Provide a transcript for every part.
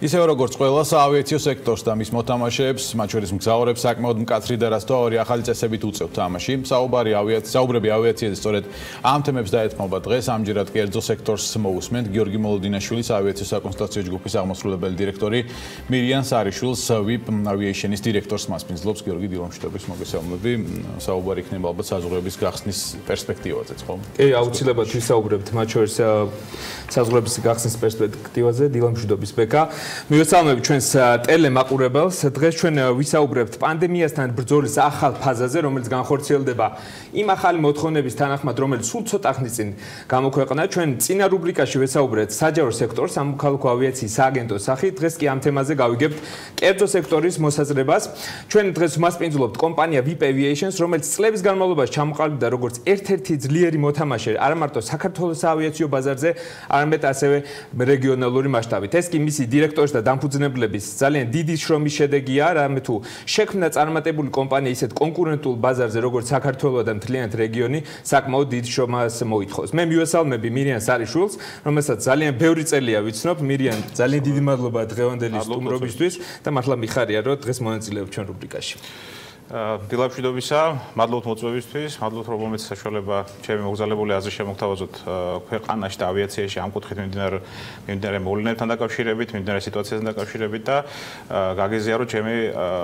ისევ როგორც ყველა საავიაციო სექტორს და მის მოთამაშეებს, მათ შორის მგზავრებს საკმაოდ მკაცრი და რასთვარი ახალი წესებით უწევთ თამაში. საუბრები ავიაციაზე სწორედ ამ თემებს დაეთმობა დღეს, ამჯერად კერძო სექტორს მოусმენთ გიორგი მოლოდინაშვილის ავიაციო საკონსტრუქციო ჯგუფის აღმასრულებელი დირექტორი მირიან სარიშვილს VIP Aviation-ის დირექტორს მასპინძლობს გიორგი დილამშვიდობის მოგესალმები. საუბარი იქნება ალბათ საზღვრების გახსნის პერსპექტივაზეც, ხო? კი, აუცილებლად ვისაუბრებთ მათ შორის საზღვრების გახსნის პერსპექტივაზე. დილამშვიდობის ბეკა. მივესალმებით ჩვენს ტელემაყურებელს. დღეს ჩვენ ვისაუბრებთ პანდემიასთან ბრძოლის ახალ ფაზაზე, რომელიც განხორციელდება იმ ახალი მოთხოვნების თანახმად, რომელიც სულ ცოტა ხნის წინ გამოქვეყნა. ჩვენ წინა რუბრიკაში ვესაუბრეთ საჯარო სექტორს, სამოქალაქო ავიაციის სააგენტოს სახით. დღეს კი ამ თემაზე გავიგებთ კერძო სექტორის მოსაზრებას. ჩვენ დღეს მასპინძლობთ კომპანია VIP Aviation-ს, რომელიც წლების განმავლობაში ჩამოყალიბდა როგორც ერთ-ერთი ძლიერი მოთამაშე არა მარტო საქართველოს ავიაციო ბაზარზე, არამედ ასევე რეგიონალური მასშტაბით. ეს კი მისი დირექტორის და დამფუძნებლების ძალიან დიდი შრომის შედეგია, რამე თუ შექმნა წარმატებული კომპანია ისეთ კონკურენტულ ბაზარზე, როგორც საქართველო და მთლიანად რეგიონი, საკმაოდ დიდ შრომას მოითხოვს. მე მივესალმები მირიან სარიშვილს, რომელსაც ძალიან ბევრი წელია ვიცნობ. მირიან, ძალიან დიდი მადლობა დღევანდელი სტუმრობისთვის და მართლა მიხარია, რომ დღეს მონაწილეობ ჩვენ რუბრიკაში. დილამშვიდობისა, მადლობთ მოწვევისთვის, მადლობთ რომ მომეც საშუალება ჩემი მოგზაურებული აზრი შემოგთავაზოთ ქვეყანაში და ავიაციაში ამ კუთხით მიმდინარე მოვლენებთან დაკავშირებით, მიმდინარე სიტუაციასთან დაკავშირებით და გაგეზიარო ჩემი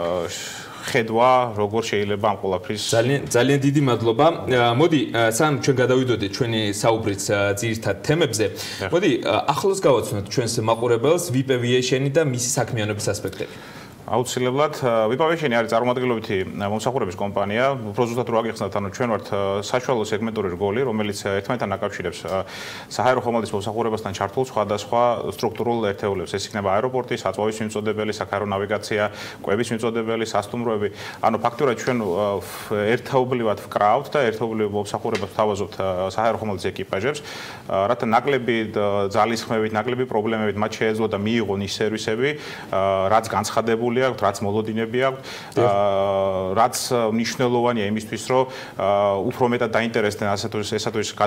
ხედვა, როგორ შეიძლება ამ ყველაფრის. ძალიან დიდი მადლობა. მოდი, სამ ჩვენ გადავიდოდეთ ჩვენი საუბრიც ძირითად თემებზე. მოდი, ახლოს გავაცნოთ ჩვენს მაყურებელს VIP Aviation-ი და მისი საქმიანობის ასპექტები. აუცილებლად VIP Aviation-ი არის წარმომადგენლობითი მომსახურების კომპანია. უფრო ზუსტად რო აგიხსნათ, ანუ ჩვენ ვართ საშუალო სეგმენტური რგოლი, რომელიც ერთმანეთთან აკავშირებს საჰაერო ხომალდის მომსახურებასთან ჩართულ სხვადასხვა სტრუქტურულ ერთეულებს. ეს იქნება აეროპორტი, საწვავის მიმწოდებელი, საქარო ნავიგაცია, კვების მიმწოდებელი, სასტუმროები. ანუ ფაქტობრივად ჩვენ ერთეულობრივად ვკრავთ და ერთეულობრივ მომსახურებას ვთავაზობთ საჰაერო ხომალდის ეკიპაჟებს, რათა ნაკლები ძალისხმევით, ნაკლები პრობლემებით მათ შეეძლო და მიიღონ ის სერვისები, რაც განცხადებული რაც მოლოდინები აქვს, რაც მნიშვნელოვანია იმისთვის, რომ უფრო მეტად დაინტერესდნენ ესა თუ ის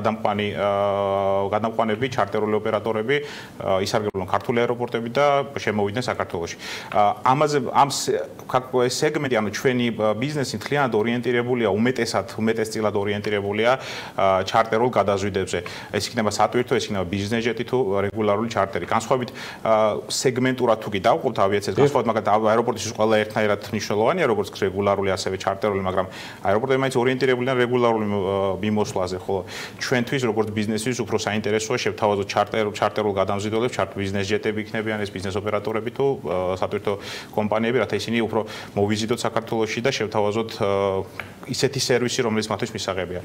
გადამყვანები, ჩარტერული ოპერატორები, ისარგებლონ ქართული აეროპორტები და შემოვიდნენ საქართველოში. ამაზე ამ სეგმენტი, ანუ ჩვენი ბიზნესი მთლიანად ორიენტირებულია, უმეტესწილად ორიენტირებულია ჩარტერულ გადაზვიდებზე. ეს იქნება სატვირთო, ეს იქნება ბიზნეს ჯეტი თუ რეგულარული ჩარტერი. განსხვავებით სეგმენტურად თუ კი დავყოფთ ავიაციას, განსხვავებით მაგალითად აეროპორტის ყველა ერთნაირად მნიშვნელოვანია, როგორც რეგულარული, ასევე ჩარტერული, მაგრამ აეროპორტები მაინც ორიენტირებულია რეგულარული მიმოსვლაზე, ხოლო ჩვენთვის, როგორც ბიზნესის, უფრო საინტერესოა შევთავაზოთ ჩარტერულ გადამზიდველებს, ბიზნეს ჯეტები იქნებიან, ეს ბიზნეს ოპერატორები თუ სატვირთო კომპანიები, რათა ისინი უფრო მოვიზიდოთ საქართველოში და შევთავაზოთ ისეთი სერვისი, რომელიც მათთვის მისაღებია.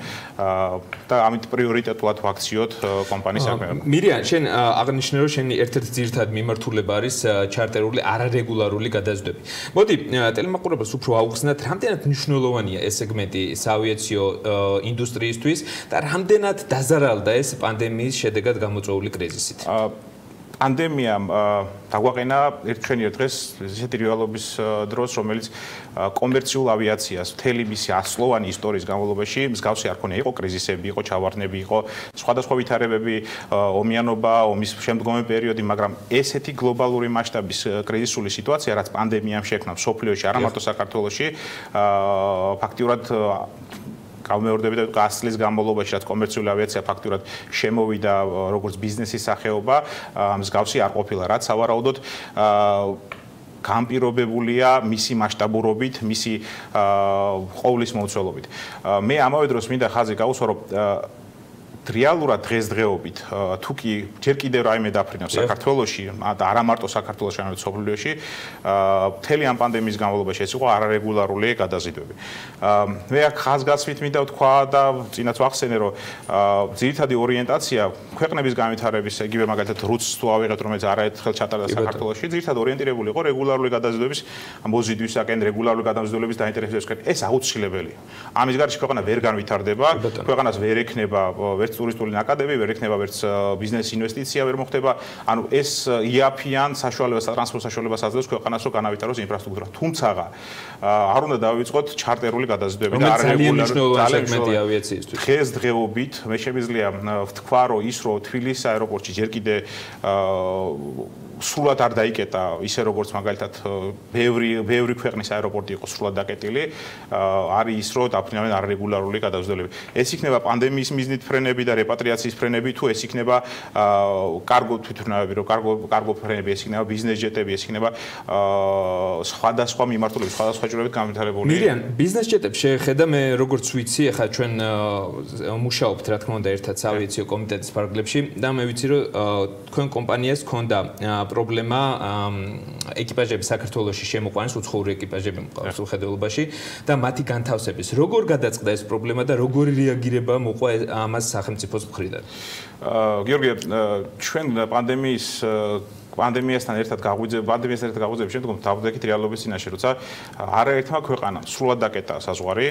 და ამით პრიორიტეტულად ვაქციოთ კომპანიის საქმეებს. მირიან, შენ აღნიშნე, რომ შენი ერთ-ერთი ძირითადი მიმართულება არის ჩარტერული არარეგულარული გადაზიდვები. მოდი, ტელემაყურებელს უფრო აუხსნათ, რამდენად მნიშვნელოვანია ეს სეგმენტი საავიაციო ინდუსტრიისთვის და რამდენად დაზარალდა ეს პანდემიის შედეგად გამოწვეული კრიზისით. პანდემიამ დაგვაყენა ჩვენი დღეს ისეთი რეალობის დროს, რომელიც კომერციულ ავიაციას მთელი მისი 100-წლოვანი ისტორიის განმავლობაში მსგავსი არ ქონია. იყო კრიზისები, იყო ჩავარდნები, იყო სხვადასხვა ვითარებები, ომიანობა, ომის შემდგომი პერიოდი, მაგრამ ესეთი გლობალური მასშტაბის კრიზისული სიტუაცია, რაც პანდემიამ შექმნა მსოფლიოში, არა მარტო საქართველოში, ფაქტიურად გამეორდები და 100 წლის განმავლობაში, რაც კომერციული ავიაცია ფაქტურად შემოვიდა როგორც ბიზნესის სახეობა, მსგავსი არ ყოფილა, რაც სავარაუდოდ განპირობებულია მისი მასშტაბურობით, მისი ყოვლის მომცველობით. მე ამავე დროს მინდა ხაზი გავუსვა, რომ რეალურად დღესდღეობით თუ კი ჯერ კიდევ რაიმე დაფრინავს საქართველოში და არა მარტო საქართველოში, არამედ სოფლიოში, მთელი ამ პანდემიის განმავლობაში ეს იყო არარეგულარული გადაზიდვები. მე აქ ხაზგასმით მინდა ვთქვა და წინაც ვახსენე, რომ ძირითადი ორიენტაცია ქვეყნების განვითარების, იგივე მაგალითად რუცს თუ ავიღეთ, რომელიც არაერთხელ ჩატარდა საქართველოში, ძირითადად ორიენტირებული იყო რეგულარული გადაზიდვების მოზიდვისაკენ, რეგულარული გადაზიდვების დაინტერესებისკენ. ეს აუცილებელია. ამის გარეშე ქვეყანა ვერ განვითარდება, ქვეყანას ვერ ექნება ვერც ტურისტული ნაკადები, ვერ ექნება ვერც ბიზნეს ინვესტიცია ვერ მოხდება. ანუ ეს იაფიან საშუალებას, ტრანსპორტ საშუალებას აძლევს ქვეყანას, რომ განავითაროს ინფრასტრუქტურა. თუმცა არ უნდა დავიწყოთ ჩარტერული გადაზიდვები და არარეგულარული სეგმენტი ავიაციისთვის. დღესდღეობით მე შემიძლია ვთქვა, რომ ის რომ თბილისის აეროპორტში ჯერ კიდე სრულად არ დაიკეტა ისე როგორც მაგალითად ბევრი ქვეყნის აეროპორტი იყო სრულად დაკეტილი, არის ის რომ დაფრინავენ არრეგულარული გადაზრდელები. ეს იქნება პანდემიის მიზნით ფრენები და რეპატრიაციის ფრენები, თუ ეს იქნება კარგო თვითმფრინავები, რომ კარგო ფრენები, ეს იქნება ბიზნეს ჯეტები, ეს იქნება სხვადასხვა მიმართულებით, სხვადასხვა ჭრილობით განვითარებული. მირიან, ბიზნეს ჯეტებს შეხედა მე როგორც ვიცი, ახლა ჩვენ მუშაობთ რა თქმა უნდა ერთად საავიაციო კომიტეტის ფარგლებში და მე ვიცი რომ თქვენ კომპანიას ჰქონდა პრობლემა ეკიპაჟების საქართველოში შემოყვანის უცხოური ეკიპაჟები მყავს უხედველობაში და მათი განთავსების. როგორ გადაწყდა ეს პრობლემა და როგორი რეაგირება მოყვა ამას სახელმწიფოს მხრიდან? გიორგი, ჩვენ პანდემიასთან ერთად გაღვიძების შემდგომ დავდექით რეალობის წინაშე, როცა არაერთმა ქვეყანამ სრულად დაკეტა საზღვარი.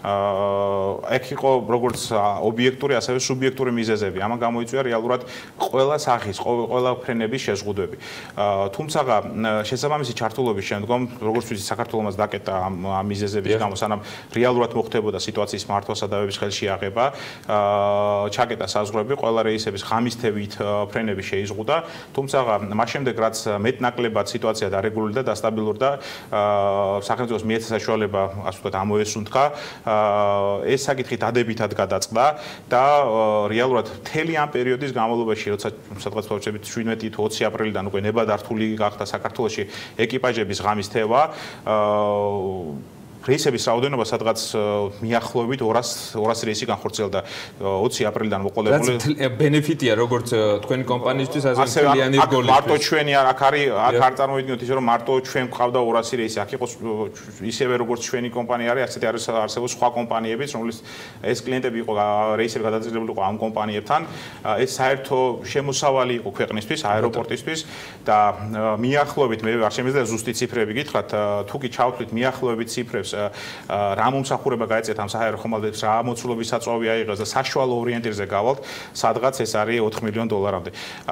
ეგ იყო როგორც ობიექტური, ასევე სუბიექტური მიზეზები. ამან გამოიწვია რეალურად ყველა სახის, ყველა ფრენების შეზღუდვები. თუმცა შესაბამისი ჩართულობის შემდგომ, როგორც ვიცი, საქართველოს დაკეტა ამ მიზეზების გამო, სანამ რეალურად მოხდებოდა სიტუაციის მართვა-სადავების ხელში აღება, ჩაკეტა საზღვრები, ყველა რეისების ღამისთევით ფრენები შეიზღუდა. თუმცა შემდეგ რაც მეტნაკლებად სიტუაცია დარეგულირდა და სტაბილურდა, სახელმწიფოს მიეცა საშუალება, ასე ვთქვათ, ამოესუნთქა, ეს საკითხი დადებითად გადაწყდა და რეალურად მთელი ამ პერიოდის განმავლობაში, როცა სადღაც ფლავჩებით 17 თუ 20 აპრილიდან უკვე ნებადართული გახდა საქართველოში ეკიპაჟების ღამისთევა, რეისების რაოდენობა სადღაც მიახლოებით 200 რეისი განხორციელდა 20 აპრილიდან მოყოლებული. რაც ბენეფიტია როგორც თქვენი კომპანიისთვის, ასე მთლიანი რგოლი. მარტო ჩვენი აქ არ წარმოვიდგინოთ ისე რომ მარტო ჩვენ გვყავდა 200 რეისი, აქ იყო ისევე როგორც ჩვენი კომპანია არის, ასეთი არსებობს სხვა კომპანიებიც, რომლის ეს კლიენტები იყო რეისები გადაძირებული იყო ამ კომპანიებთან. ეს საერთო შემოსავალი იყო ქვეყნისთვის, აეროპორტისთვის და მიახლოებით მე არ შემიძლია ზუსტი ციფრები გითხრათ, თუ კი ჩავთვლით მიახლოებით ციფრებს რა მომსახურება გაეწიათ ამ საჰაერო ხომალდებს, რა მოცულობის საწვავი აიღეს და საშუალო ორიენტირზე გავალთ, სადღაც ეს არის $4 მილიონამდე.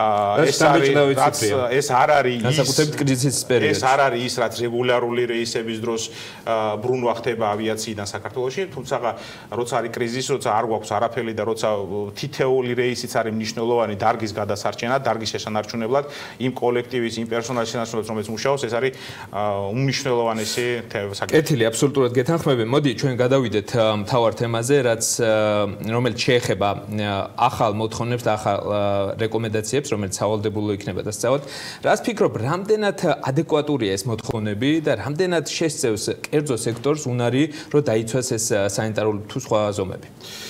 ეს არ არის განსაკუთრებით კრიზისის პერიოდში. ეს არ არის ის, რაც რეგულარული რეისების დროს ბრუნვა ხდება ავიაციიდან საქართველოში, თუმცა როცა არის კრიზისი, როცა არ გვაქვს არაფერი და როცა თითეული რეისიც არის მნიშვნელოვანი დარგის გადასარჩენად, დარგის შესანარჩუნებლად, იმ კოლექტივის, იმ პერსონალის შესანარჩუნებლად, რომელიც მუშაობს, ეს არის უმნიშვნელოვანესი საკითხი. კეთილი, აბსოლუტურად გეთანხმები. მოდი ჩვენ გადავიდეთ მთავარ თემაზე, რომელიც შეეხება ახალ მოთხოვნებს და ახალ რეკომენდაციებს, რომელიც სავალდებულო იქნება დასწავად. რას ფიქრობ, რამდენად ადეკვატურია ეს მოთხოვნები და რამდენად შესწევს კერძო სექტორს უნარი, რომ დაიცვას ეს სანიტარული თუ სხვა ზომები?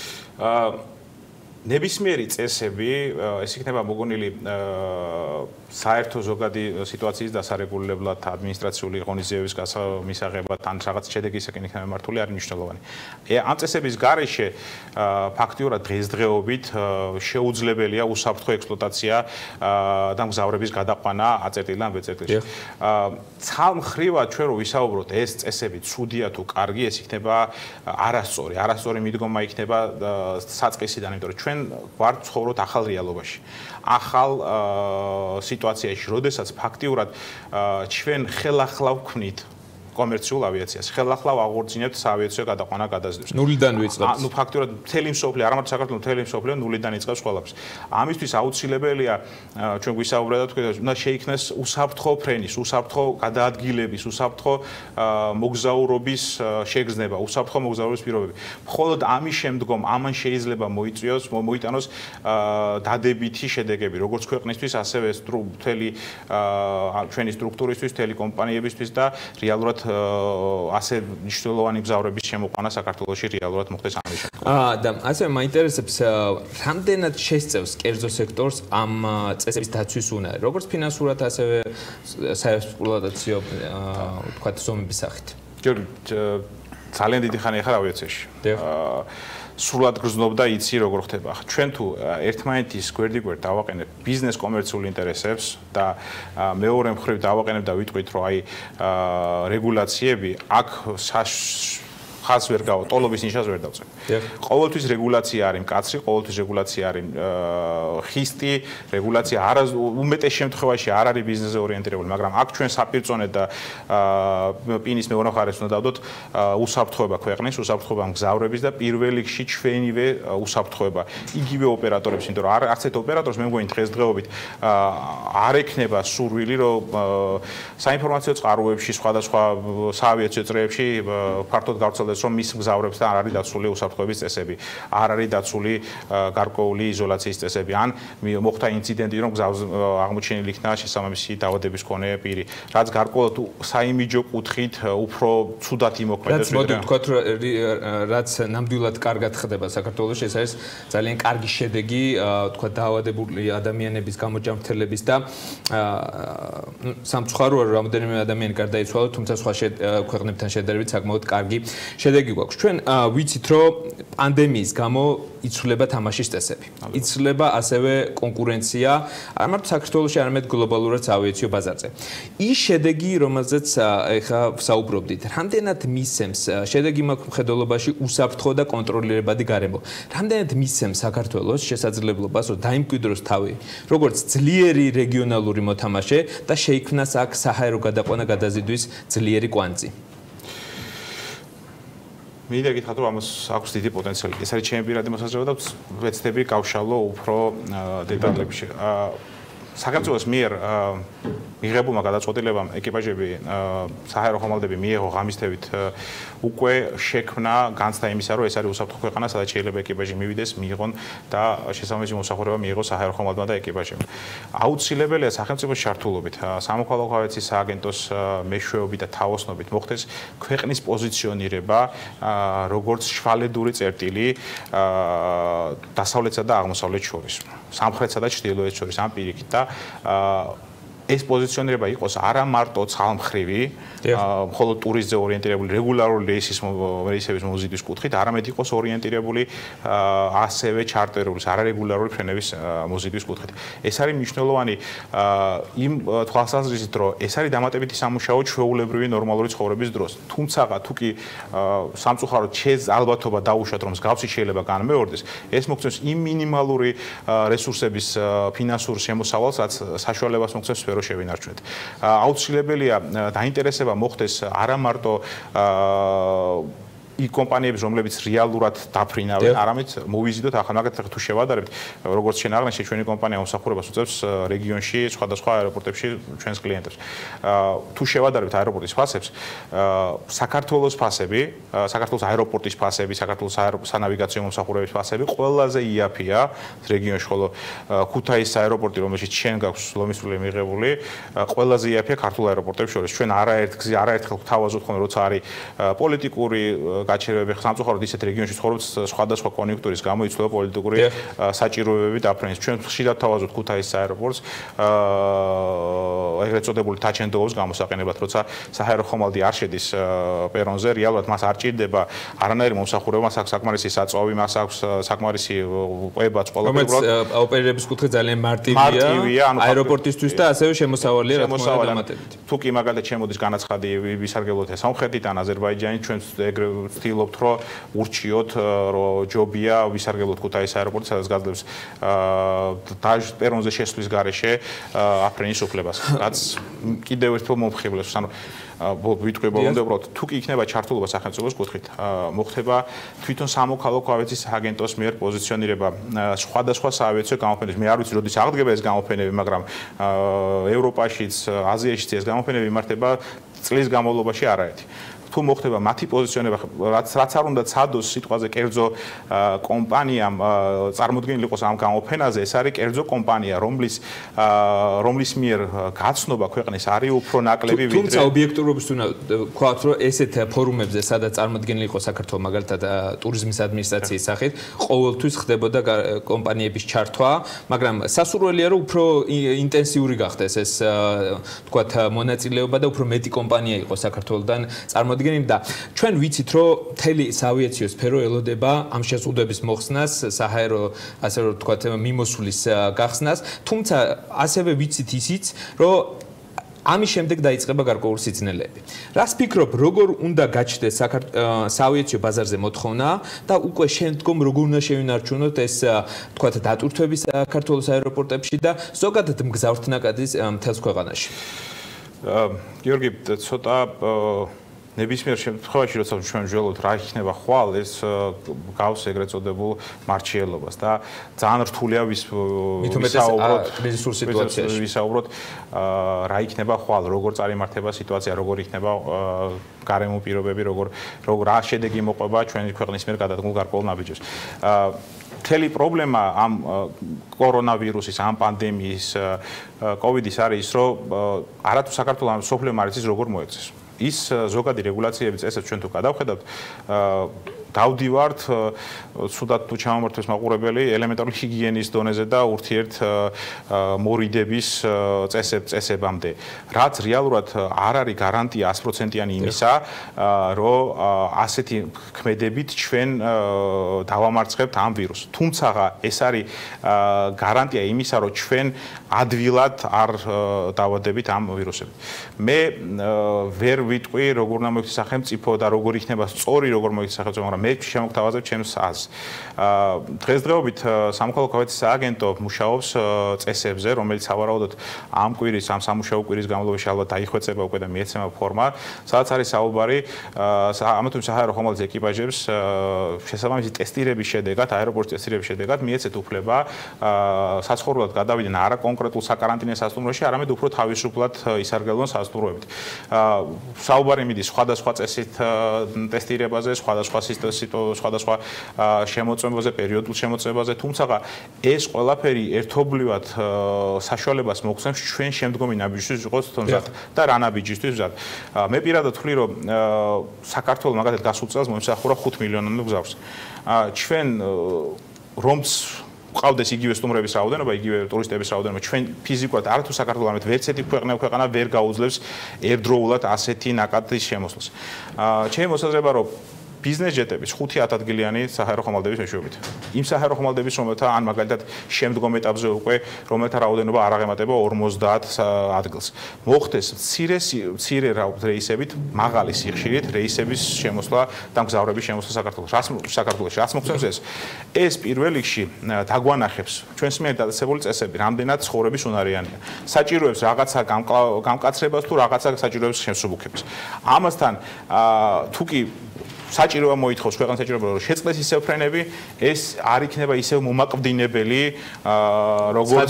ნებისმიერი წესები, ეს იქნება მოგონილი საერთო ზოგადი სიტუაციის დასარეგულებლად, ადმინისტრაციული ღონისძიებების მისაღებად, ან რაღაც შედეგისაკენ იქნება მართული, არის მნიშვნელოვანი. ამ წესების გარეშე ფაქტიურად დღესდღეობით შეუძლებელია უსაფრთხო ექსპლუატაცია და მგზავრების გადაყვანა აწერტილიდან ბ-წერტილში. ცალმხრივად ჩვენ რო ვისაუბროთ, ეს წესები ცუდია თუ კარგი, ეს იქნება არასწორი მიდგომა იქნება საწყისიდან, იმიტომ რომ ჩვენ ვართ ცხოვრობთ ახალ რეალობაში. ახალ სიტუაციაში, როდესაც ფაქტიურად ჩვენ ხელახლა ვქმნით კომერციულ ავიაციას. ხელახლა აღორძინებთ საავიაციო გადაყვანა გადაზიდვას. ნულიდან ვიწყებთ. ნუ ფაქტურად მთელი მსოფლიო, არა მარტო საქართველოს, მთელი მსოფლიო ნულიდან იწყებს ყველაფერს. ამისთვის აუცილებელია ჩვენ გვისაუბრეთ და თქვენ უნდა შეიქმნას უსაფრთხო ფრენის, უსაფრთხო გადაადგილების, უსაფრთხო მოგზაურობის შეგრძნება, უსაფრთხო მოგზაურობის პირობები. მხოლოდ ამის შემდგომ ამან შეიძლება მოიტანოს დადებითი შედეგები, როგორც ქვეყნისთვის, ასევე მთელი ჩვენი სტრუქტურისთვის, მთელი კომპანიებისთვის და რეალურად ასე მნიშვნელოვანი მგზავრების შემოყვანა საქართველოში რეალურად მოხდეს ამის შემდგომ. და ასევე მაინტერესებს რამდენად შესწევს კერძო სექტორს ამ წესების დაცვის უნარი, როგორც ფინანსურად, ასევე საექსპლუატაციო თქვათ ზომების სახით. ძალიან დიდი ხანი ახლა ავიაციაში. სრულად გრძნობდა იცი როგორ ხდება. ჩვენ თუ ერთმანეთის გვერდიგვერდ დავაყენებთ ბიზნეს კომერციული ინტერესებს და მეორე მხრივ დავაყენებთ და ვიტყვით რომ აი რეგულაციები აქ ხაზს ვერ გავა, ტოლობის ნიშას ვერ დავწერ. ყოველთვის რეგულაცია არის მკაცრი, ყოველთვის რეგულაცია არის ხისტი, რეგულაცია უმეტეს შემთხვევაში არ არის ბიზნესზე ორიენტირებული, მაგრამ აქ ჩვენ საპირწონედ და პინის მეორე მხარეს უნდა დავდოთ უსაფრთხოება ქვეყნის, უსაფრთხოება მგზავრების და პირველ რიგში ჩვენივე უსაფრთხოება. იგივე ოპერატორებს, იმიტომ რომ არც ერთ ოპერატორს მე მგონი დღესდღეობით არ ექნება სურვილი, რომ საინფორმაციო წყაროებში, სხვადასხვა საავიაციო წრეებში ფართოდ გავრცელდეს, რომ მის მგზავრებთან არ არის დაცული უსაფრთხოების წესები, არ არის დაცული გარკვეული იზოლაციის წესები, ან მოხდა ინციდენტი, რომ გზაზე აღმოჩენილი იქნა შესაბამისი დაავადების მქონე პირი, რაც გარკვეულად საიმიჯო კუთხით უფრო ცუდად იმოქმედებს. რაც მოდი ვთქვათ, რაც ნამდვილად კარგად ხდება საქართველოში, ეს არის ძალიან კარგი შედეგი, ვთქვათ, დაავადებული ადამიანების გამოჯამრთელების და სამწუხაროა, რომ რამდენიმე ადამიანი გარდაიცვალა, თუმცა სხვა ქვეყნებთან შედარებით საკმაოდ კარგი შედეგი გვაქვს. ჩვენ ვიცით, რომ პანდემიის გამო იცვლება თამაშის წესები. იცვლება ასევე კონკურენცია, არა მარტო საქართველოში, არამედ გლობალურად ავიაციო ბაზარზე. ის შედეგი, რომელზეც ეხა ვსაუბრობდით, რამდენად მისცემს შედეგი მაქვს მხედველობაში უსაფრთხო და კონტროლირებადი გარემო. რამდენად მისცემს საქართველოს შესაძლებლობას, რომ დაიმკვიდროს თავი, როგორც ძლიერი რეგიონალური მოთამაშე და შეიქმნას აქ საჰაერო გადაყვანა გადაზიდვის ძლიერი კვანძი. მინდა გითხრათ, რომ ამას აქვს დიდი პოტენციალი. ეს არის ჩემი პირადი მოსაზრება და ვეცდები გავშალო უფრო დეტალებში. საქართველოს მიერ მიღებულმა გადაწყვეტილებამ ეკიპაჟები საჰაერო ხომალდები მიიღო ღამისთებით უკვე შექმნა განცდა იმისა, რომ ეს არის უსაფრთხო ქვეყანა, სადაც შეიძლება ეკიპაჟი მივიდეს, მიიღონ და შესაბამისი მომსახურება მიიღოს საჰაერო ხომალდმა და ეკიპაჟებმა. აუცილებელია სახელმწიფოს ჩართულობით, სამოქალაქო ავიაციის სააგენტოს მეშვეობით და თავოსნობით მოხდეს ქვეყნის პოზიციონირება როგორც შვალედური წერტილი დასავლეთსა და აღმოსავლეთს შორის, სამხრეთსა და ჩრდილოეთს შორის ამ პირიქით და ეს პოზიციონირება იყოს არა მარტო ცალმხრივი, მხოლოდ ტურისტზე ორიენტირებული რეგულარული რეისების მოზიდვის კუთხით, არამედ იყოს ორიენტირებული ასევე ჩარტერული, არარეგულარული ფრენების მოზიდვის კუთხით. ეს არის მნიშვნელოვანი იმ თვალსაზრისით, რომ ეს არის დამატებითი სამუშაო ჩვეულებრივი ნორმალური ცხოვრების დროს. თუმცა თუ კი სამწუხაროდ შეძ ალბათობა დაუშვათ, რომ მსგავსი შეიძლება განმეორდეს, ეს მოგცემს იმ მინიმალური რესურსების ფინანსურ შემოსავალს, რაც საშუალებას მოგცემს სფერო შევინარჩუნეთ. აუცილებელია დაინტერესება მოხდეს არა მარტო იქ კომპანიების, რომლებიც რეალურად დაფრინავენ, არამედ მოვიზიდოთ ახლა მაგათ თუ შევადარებთ, როგორც შენ აღნიშნე, ჩვენი კომპანია მომსახურებას უწევს რეგიონში, სხვადასხვა აეროპორტებში ჩვენს კლიენტებს. თუ შევადარებთ აეროპორტის ფასებს, საქართველოს ფასები, საქართველოს აეროპორტის ფასები, საქართველოს სანავიგაციო მომსახურების ფასები ყველაზე იაფია რეგიონში, ხოლო ქუთაისის აეროპორტი, რომელშიც შენ გაქვს ლომისწული მიღებული, ყველაზე იაფია ქართულ აეროპორტებს შორის. ჩვენ არაერთხელ გვთავაზობთ ხოლმე, როცა არის პოლიტიკური გაჩერებები, სამწუხაროდ ისეთ რეგიონში ცხოვრობს სხვადასხვა კონიუნქტურის გამო იცვლება პოლიტიკური საჭიროებები დაფრენის. ჩვენ ხშირად თავაზობთ ქუთაისის აეროპორტს ეგრეთ წოდებული თაჩენდოოს გამოსაყენებლად, როცა საჰაერო ხომალდი არ შედის პერონზე, რეალურად მას არ ჭირდება არანაირი მომსახურება, მას აქვს საკმარისი საწვავი, მას აქვს საკმარისი ყვებაც ყველაფერი. ოპერირების კუთხე ძალიან მარტივია აეროპორტისთვის და ასევე შემოსავალია რა თქმა უნდა დამატებით. თუ კი მაგალითად შემოდის განაცხადი ვისარგებლოთ სამხრეთიდან აზერბაიჯანი, ჩვენ ეგრე ვცდილობთ, რომ ურჩიოთ, რომ ჯობია ვისარგებლოთ ქუთაისის აეროპორტს, სადაც გაძლევს პერონზე შესვლის გარეშე აფრენის უფლებას, რაც კიდევ ერთხელ მომხიბლებს. ანუ ვიტყვი ბოლომდე უბრალოდ თუ კი იქნება ჩართულობა სახელმწიფოს კუთხით, მოხდება თვითონ სამოქალაქო ავიაციის აგენტოს მიერ პოზიციონირება სხვადასხვა საავიაციო გამოფენებში. მე არ ვიცი, როდის აღდგება ეს გამოფენები, მაგრამ ევროპაშიც, აზიაშიც ეს გამოფენები იმართება წლის განმავლობაში არაერთი. თუ მოხდება მათი პოზიციონირება, რაც არ უნდა ცადოს სიტყვაზე კერძო კომპანიამ წარმოქმნილი იყოს ამ გამოფენაზე, ეს არის კერძო კომპანია, რომლის მიერ გაცნობა ქვეყნის არის უფრო ნაკლები ვიდრე. თუმცა ობიექტურობის უნდა ვთქვათ, რომ ესეთ ფორუმებზე, სადაც წარმოქმნილი იყო საქართველოს მაგალითად ტურიზმის ადმინისტრაციის სახით, ყოველთვის ხდებოდა კომპანიების ჩართვა, მაგრამ სასურველია, რომ უფრო ინტენსიური გახდეს ეს ვთქვათ მონაწილეობა და უფრო მეტი კომპანია იყოს საქართველოსთან წარმოქმნილი და ჩვენ ვიცით, რომ მთელი საავიაციო სფერო ელოდება ამ შეზღუდვების მოხსნას, საჰაერო, ასე რომ ვთქვათ, მიმოსვლის გახსნას, თუმცა ასევე ვიცით ისიც, რომ ამის შემდეგ დაიწყება გარკვეული სიძნელეები. რას ფიქრობ, როგორ უნდა გაჩნდეს საავიაციო ბაზარზე მოთხოვნა და უკვე შემდგომ როგორ უნდა შევინარჩუნოთ ეს თქვათ დატვირთვები საქართველოს აეროპორტებში და ზოგადად მგზავრთა ნაკადის მთელს ქვეყანაში. გიორგი, ცოტა ნებისმიერ შემთხვევაში, როცა ჩვენ ვჟველობთ რა იქნება ხვალ, ეს გავს ეგრეთ წოდებულ მარჩიელობას და ძალიან რთულია ვისაუბროთ რა იქნება ხვალ, როგორ წარიმართება სიტუაცია, როგორ იქნება გარემო პირობები, როგორ რა შედეგი მოყვება ჩვენი ქვეყნის მიერ გადადგმულ გარკვეულ ნაბიჯებს. მთელი პრობლემა ამ კორონავირუსის, ამ პანდემიის, კოვიდის არის ის, რომ არათუ საქართველოს ამ სოფლიო მარიცის როგორ მოექცეს. ის ზოგადი რეგულაციები წესებს ჩვენ თუ გადავხედავთ, დავდივართ ცუდად თუ ჩამომართვეს მაყურებელი ელემენტარული ჰიგიენის დონეზე და ურთიერთ მორიდების წესებამდე. რაც რეალურად არ არის გარანტია 100%-იანი იმისა, რომ ასეთი ქმედებით ჩვენ დავამარცხებთ ამ ვირუსს. თუმცა ეს არის გარანტია იმისა, რომ ჩვენ ადვილად არ დავადებით ამ ვირუსებით. მე ვერ ვიტყვი, როგორ უნდა მოიქცეს სახელმწიფო და როგორ იქნება სწორი, როგორ მოიქცეს სახელმწიფო, მაგრამ მე შემოგთავაზებ ჩემს აზრს. დღესდღეობით სამოქალაქო გავითის სააგენტო მუშაობს წესებზე, რომელიც სავარაუდოდ ამ კვირის, ამ სამუშაო კვირის განმავლობაში ალბათ დაიხვეწება უკვე და მიეცემა ფორმა, სადაც არის საუბარი ამა თუ იმ საჰაერო ხომალდის ეკიპაჟებს შესაბამისი ტესტირების შედეგად, აეროპორტის ტესტირების შედეგად მიეცეთ უფლება საცხოვრებლად გადავიდნენ არა კონკრეტულ საკარანტინო სასტუმროში, არამედ უფრო თავისუფლად ისარგებლონ სასტუმროებით. საუბარი მიდის სხვადასხვა წესით ტესტირებაზე, სხვადასხვა სხვადასხვა შემოწმებაზე, პერიოდულ შემოწმებაზე, თუმცა ეს ყველაფერი ერთობლივად საშუალებას მოგცემს ჩვენ შემდგომი ნაბიჯისთვის ვიყოს თუნდაც და რა ნაბიჯისთვის ვზად. მე პირადად ვთვლი, რომ საქართველოს მაგალითად გასულ წელს მოიმსახურა 5 მილიონამდე მგზავრს. ჩვენ რომც ყავდეს იგივე სტუმრების რაოდენობა, იგივე ტურისტების რაოდენობა, ჩვენ ფიზიკურად არათუ საქართველოს ამეთ ვერც ერთი ქვეყანა ვერ გაუძლებს ერთდროულად ასეთი ნაკადის შემოსვლას. ჩემი მოსაზრება, რომ ბიზნეს ჯეტების 5-10 ადგილიანი საჰაერო ხომალდების მეშვეობით. იმ საჰაერო ხომალდების, რომელთა ან მაგალითად შემდგომ ეტაპზე უკვე რომელთა რაოდენობა არ აღემატება 50 ადგილს. მოხდეს მცირე რეისებით, მაღალი სიხშირით რეისების შემოსვლა და მგზავრების შემოსვლა საქართველოში. რაც მოგცემს ეს? ეს პირველ რიგში დაგვანახებს ჩვენს მიერ დაწესებული წესები, რამდენად ცხოვრების უნარიანია. საჭიროებს რაღაცა გამკაცრებას თუ რაღაცა საჭიროებს შემსუბუქებას. ამასთან თუ კი საჭიროა მოითხოვს ქვეყნის საჭიროება რომ შეწყდეს ისევ ფრენები, ეს არ იქნება ისევ მომაკვდინებელი, როგორც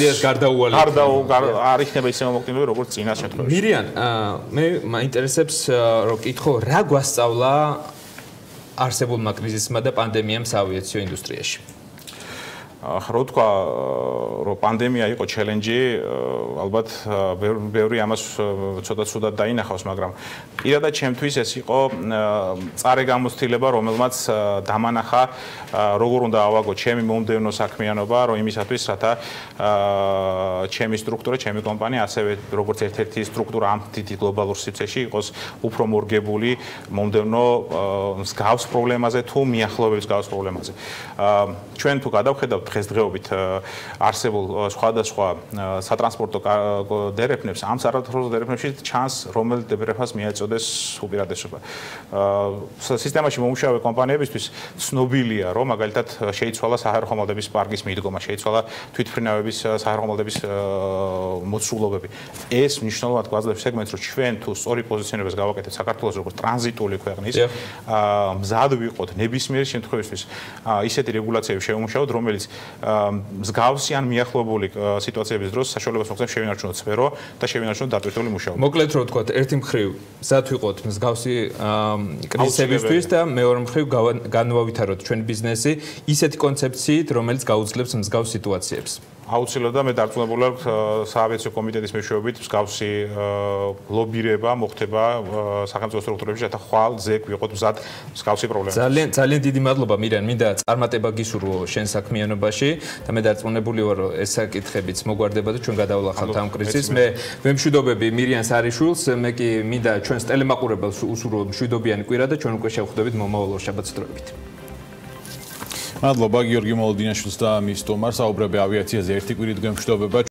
არ იქნება ისევ მომაკვდინებელი, როგორც წინას შემთხვევაში. მირიან, მე მაინტერესებს რომ კითხო, რა გვასწავლა არსებულმა კრიზისმა და პანდემიამ საავიაციო ინდუსტრიაში? რო თქვა, რომ პანდემია იყო ჩელენჯი, ალბათ ბევრი ამას ცოტა ცუდად დაინახავს, მაგრამ პირადად ჩემთვის ეს იყო წარე გამოცდილება, რომელმაც დამანახა, როგორ უნდა ავაგო ჩემი მომდევნო საქმიანობა, რომ იმისათვის, რათა ჩემი სტრუქტურა, ჩემი კომპანია, ასევე როგორც ერთ-ერთი სტრუქტურა ამ დიდი გლობალურ სივრცეში იყოს უფრო მორგებული მომდევნო მსგავს პრობლემაზე თუ მიახლოების მსგავს პრობლემაზე. ჩვენ თუ გადავხედავთ დღესდღეობით არსებულ სხვადასხვა სატრანსპორტო დერეფნებს, ამ სატრანსპორტო დერეფნებში ჩანს, რომელ დერეფნას მიაწოდეს უპირატესობა. სისტემაში მომუშავე კომპანიებისთვის ცნობილია, რომ მაგალითად შეიცვალა საჰაერო ხომალდების პარკის მიდგომა, შეიცვალა თვითმფრინავების საჰაერო ხომალდების მოცულობები. ეს მნიშვნელოვნად გვაძლევს სეგმენტს, რომ ჩვენ თუ სწორი პოზიციონებას გავაკეთებთ საქართველოს როგორც ტრანზიტული ქვეყნის, მზად ვიყოთ ნებისმიერი შემთხვევისთვის ისეთი რეგულაციები შევმუშაოთ, რომელიც მსგავსი ან მიახლოებული სიტუაციების დროს საშუალებას მოგცემს შევინარჩუნოთ სფერო და შევინარჩუნოთ დატვირთული მუშაობა. მოკლედ რო ვთქვათ, ერთი მხრივ მზად ვიყოთ მსგავსი კრიზისებისთვის და მეორე მხრივ განვავითაროთ ჩვენი ბიზნესი ისეთი კონცეფციით, რომელიც გაუძლებს მსგავს სიტუაციებს. აუცილებლად მე დარწმუნებული ვარ საავიაციო კომიტეტის მეშვეობით მსგავსი ლობირება მოხდება სახელმწიფო სტრუქტურებში, რათა ხვალ ზეკ ვიყოთ მზად მსგავსი პრობლემები. ძალიან დიდი მადლობა მირიან, მინდა წარმატება გისურვო შენ საქმიანობაში და მე დარწმუნებული ვარ, რომ ეს საკითხებიც მოგვარდება და ჩვენ გადავლახავთ ამ კრიზისს. მე ვემშვიდობები მირიან სარიშვილს, მე კი მინდა ჩვენს ტელემაყურებელს უსურვო მშვიდობიანი კვირა და ჩვენ უკვე შევხვდებით მომავალ შაბათს დროებით. მადლობა გიორგი მოლოდინაშვილს და მის სტუმარს, საუბრები ავიაციაზე ერთი კვირით გემშვიდობება.